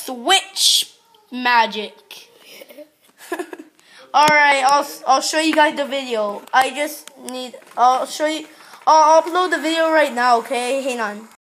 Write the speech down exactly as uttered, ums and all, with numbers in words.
switch magic. Alright, I'll, I'll show you guys the video. I just need, I'll show you, I'll upload the video right now, okay? Hang on.